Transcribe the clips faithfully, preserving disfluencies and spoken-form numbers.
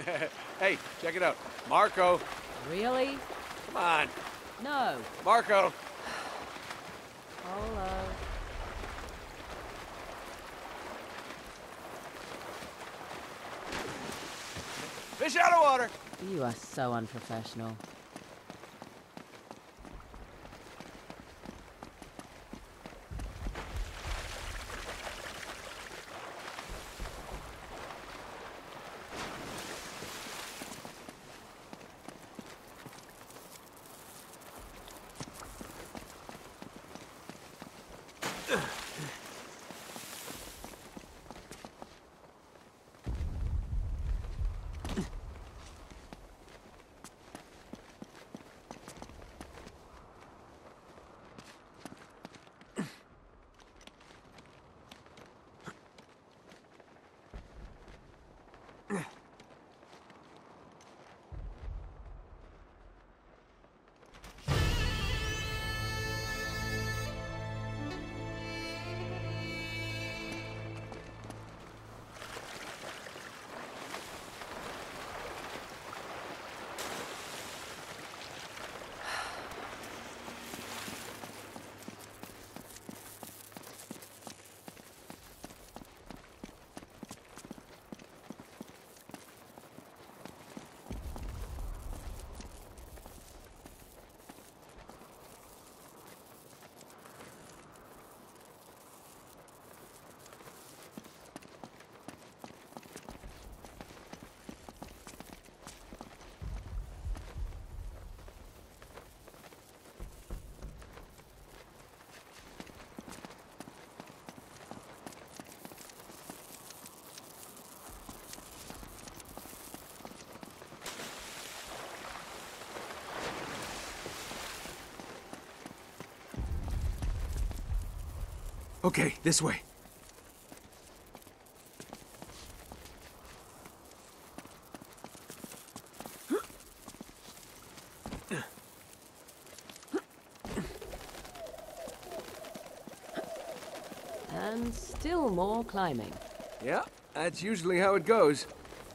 Hey, check it out. Marco. Really? Come on. No. Marco. Polo. Fish out of water. You are so unprofessional. Okay, this way. And still more climbing. Yeah, that's usually how it goes.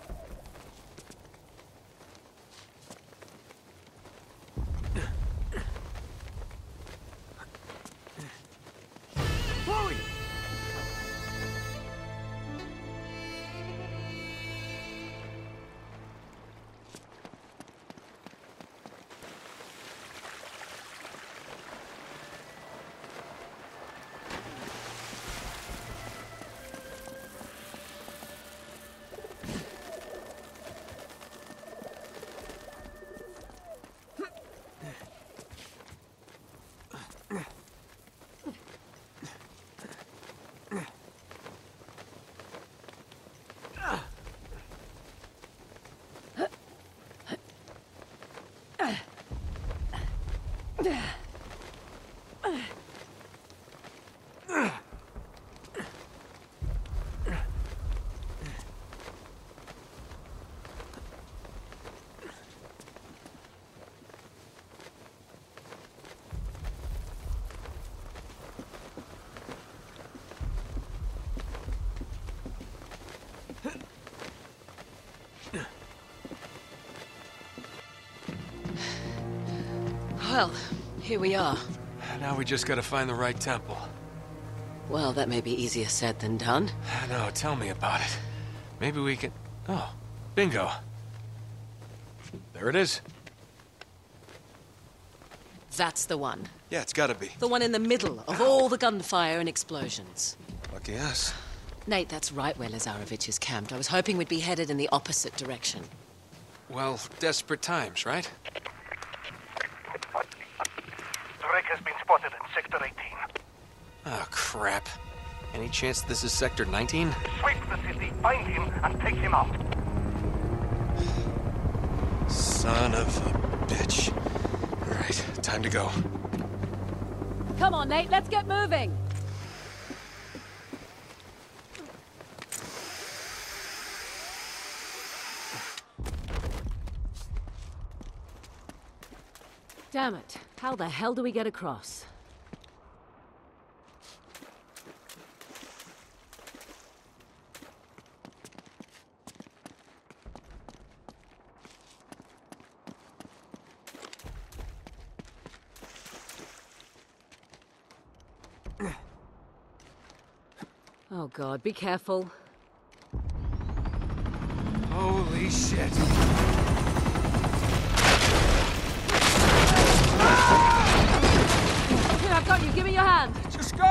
Chloe! Well, here we are. Now we just gotta find the right temple. Well, that may be easier said than done. I know, tell me about it. Maybe we can... Oh, bingo. There it is. That's the one. Yeah, it's gotta be. The one in the middle of all the gunfire and explosions. Lucky us. Nate, that's right where Lazarevich is camped. I was hoping we'd be headed in the opposite direction. Well, desperate times, right? Drake has been spotted in Sector eighteen. Oh, crap. Any chance this is Sector nineteen? Sweep the city, find him, and take him out. Son of a bitch. All right, time to go. Come on, Nate, let's get moving! Damn it. How the hell do we get across? Oh god, be careful. Holy shit. Here, I've got you. Give me your hand. Just go!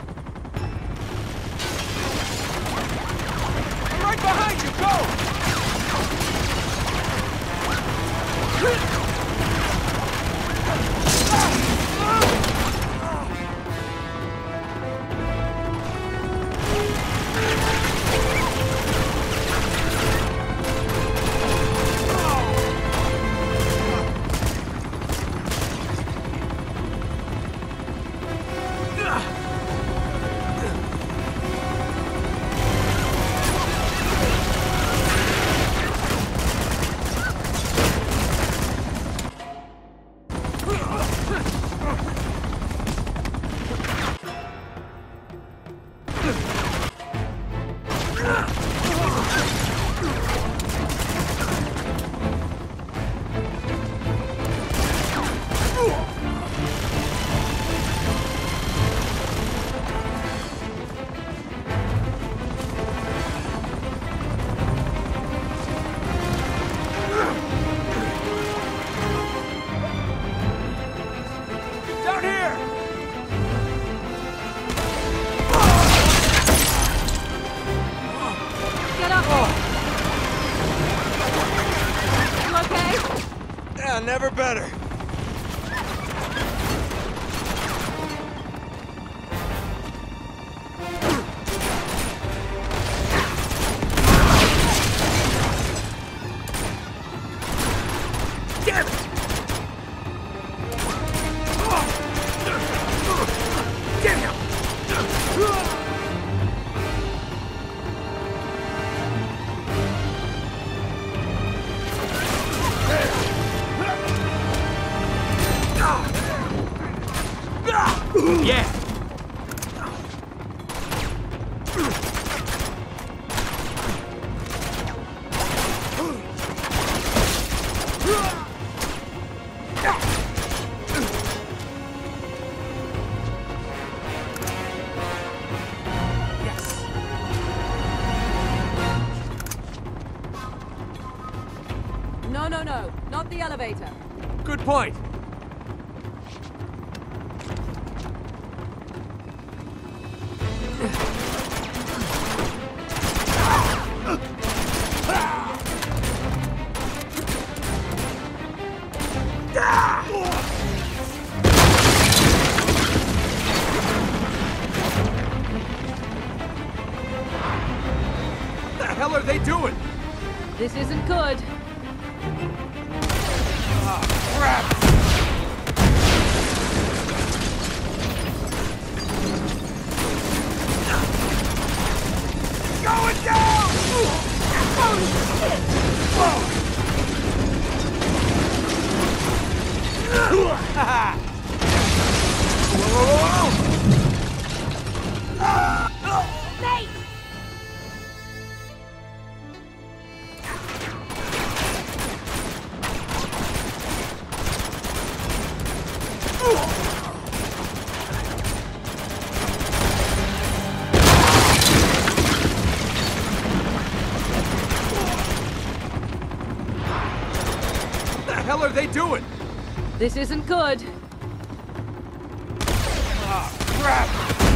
I'm right behind you, go! Down here! Get up! You okay? Yeah, never better. Damn it! Yeah! No, no, no. Not the elevator. Good point. What the hell are they doing? This isn't good. Crap! Going down! Holy shit! Whoa! Whoa, whoa, whoa! Nate! What the hell are they doing? This isn't good. Ah, crap!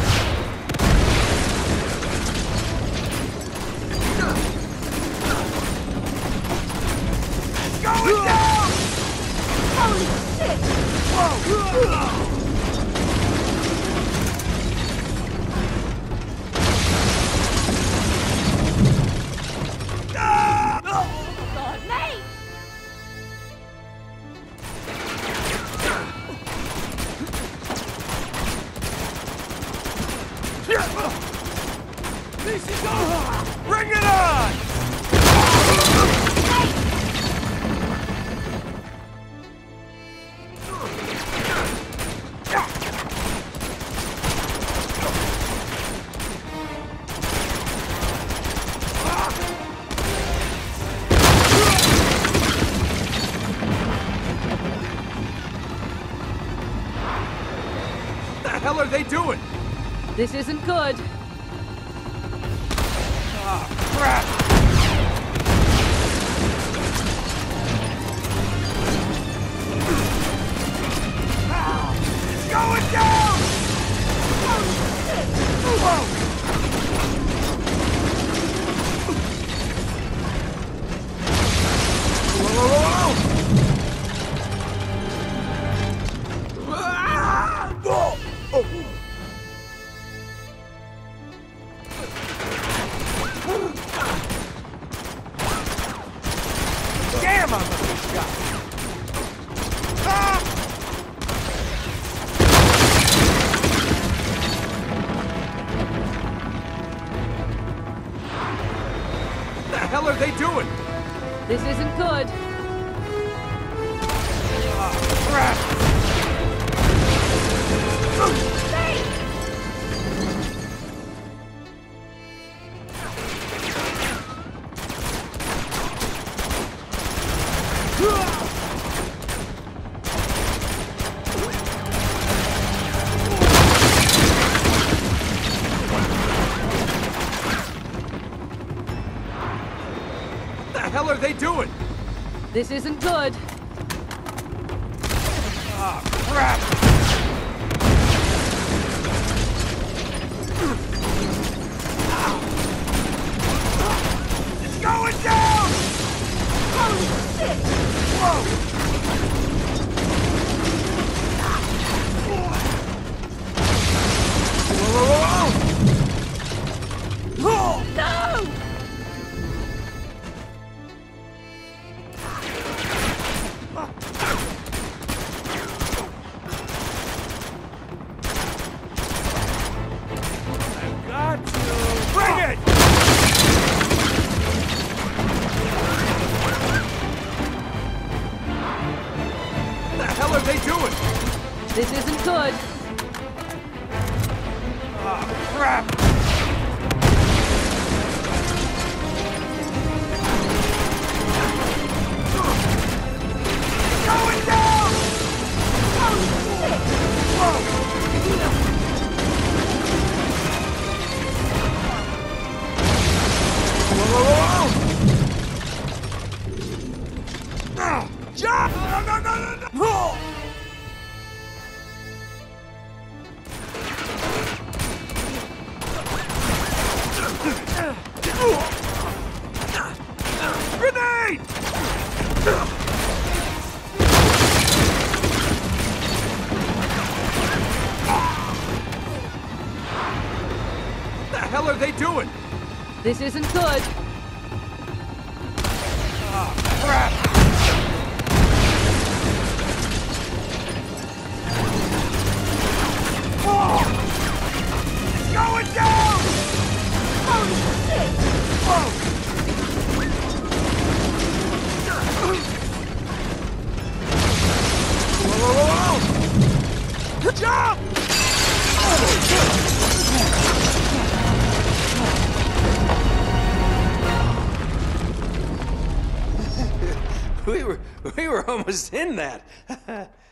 Going down! Holy shit! Whoa! God, Nate! This is over! Bring it on! What the hell are they doing? This isn't good. Ah, crap! Ah, it's going down! Whoa! Whoa, whoa, whoa! Ah! Oh! Oh! Damn, I'm gonna be shot! Ah! What the hell are they doing? This isn't good. Ah, crap! What the hell are they doing? This isn't good. Ah, crap! It's going down! Holy shit! Whoa! Whoa, whoa, whoa, whoa! No! I've got to bring it! What the hell are they doing? This isn't good. Ah, crap! Going down! Whoa! Whoa, whoa, whoa! Ah, jump! No, no, no, no, no! Oh! Grenade! What the hell are they doing? This isn't good. Ah, crap! Oh! It's going down! Holy shit! Whoa! Whoa, whoa, whoa! Jump! We were we were almost in that.